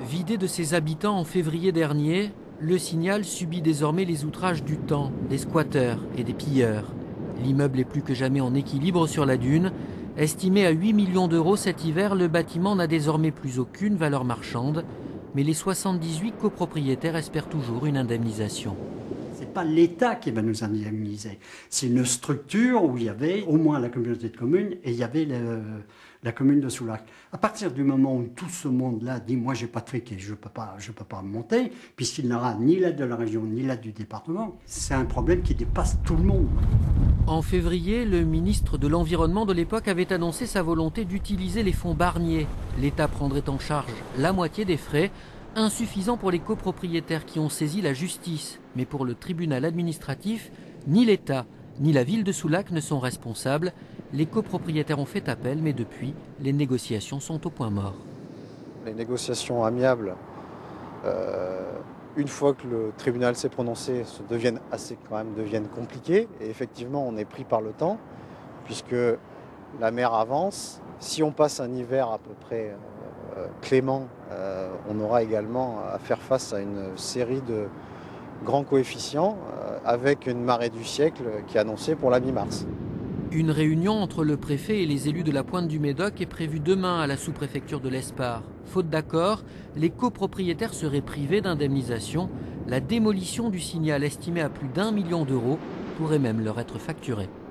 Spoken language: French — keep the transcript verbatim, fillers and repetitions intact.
Vidé de ses habitants en février dernier, le Signal subit désormais les outrages du temps, des squatteurs et des pilleurs. L'immeuble est plus que jamais en équilibre sur la dune. Estimé à huit millions d'euros cet hiver, le bâtiment n'a désormais plus aucune valeur marchande. Mais les soixante-dix-huit copropriétaires espèrent toujours une indemnisation. Ce n'est pas l'État qui va nous indemniser. C'est une structure où il y avait au moins la communauté de communes et il y avait le, la commune de Soulac. À partir du moment où tout ce monde-là dit « moi j'ai pas de fric et je ne peux pas, je peux pas monter », puisqu'il n'aura ni l'aide de la région ni l'aide du département, c'est un problème qui dépasse tout le monde. En février, le ministre de l'Environnement de l'époque avait annoncé sa volonté d'utiliser les fonds Barnier. L'État prendrait en charge la moitié des frais, insuffisant pour les copropriétaires qui ont saisi la justice. Mais pour le tribunal administratif, ni l'État ni la ville de Soulac ne sont responsables. Les copropriétaires ont fait appel, mais depuis, les négociations sont au point mort. Les négociations amiables, euh, une fois que le tribunal s'est prononcé, se deviennent assez quand même deviennent compliquées. Et effectivement, on est pris par le temps, puisque la mer avance. Si on passe un hiver à peu près euh, clément, euh, on aura également à faire face à une série de grands coefficients, euh, avec une marée du siècle qui est annoncée pour la mi-mars. Une réunion entre le préfet et les élus de la Pointe du Médoc est prévue demain à la sous-préfecture de l'Espare. Faute d'accord, les copropriétaires seraient privés d'indemnisation. La démolition du Signal, estimée à plus d'un million d'euros, pourrait même leur être facturée.